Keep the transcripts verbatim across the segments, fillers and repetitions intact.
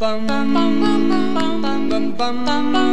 bum bum bum bum bum bum bum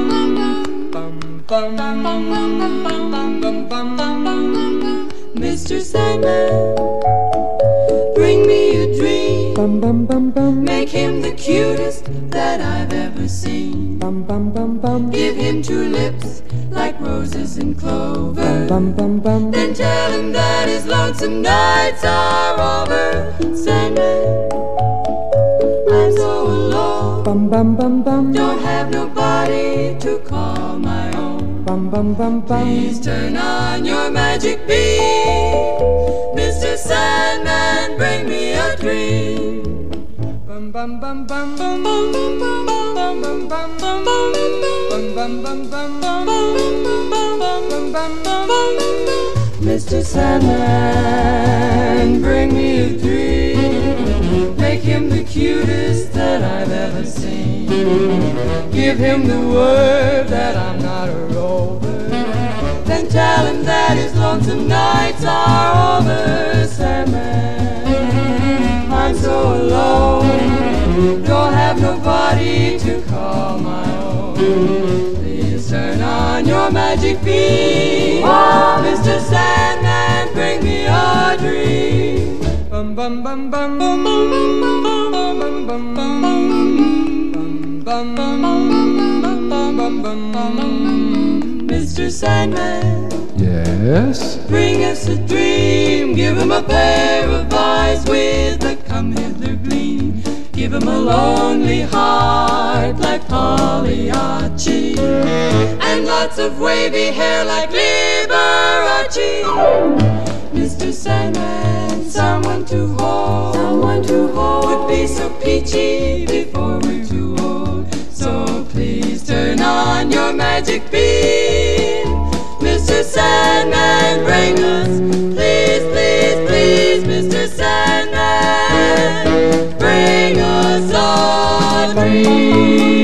bum bum bum. Mister Sandman, bring me a dream. Bum bum bum bum. Make him the cutest that I've ever seen. Bum bum bum bum. Give him two lips like roses and clover. Bum bum bum. Then tell him that his lonesome nights are over. Sandman, I'm so alone. Bum bum bum bum. Don't have nobody to call my own. Bum bum bum bum. Please turn on your magic beam. Mister Sandman, bring me a dream. Bum bum bum bum bum bum bum bum bum bum bum bum bum bum bum bum bum. Mister Sandman, bring me a dream. Make him the cutest that I've ever seen. Give him the word that I'm not a rover. Then tell him that his lonesome nights are over. Sandman, I'm so alone. Don't have nobody to call my own. Please turn on your magic beam. Mister Sandman, bring me a dream. Bum bum bum bum bum bum bum bum bum bum bum bum bum. Mister Sandman, Yes? bring us a dream. Give him a pair of eyes with a come hither gleam. Give him a lonely heart like Pagliacci, and lots of wavy hair like Liberace. Mister Sandman, someone to hold, someone to hold would be so peachy before we're too old. So please turn on your magic beam. Mister Sandman, bring us, please, please, please, Mister Sandman, bring us a dream.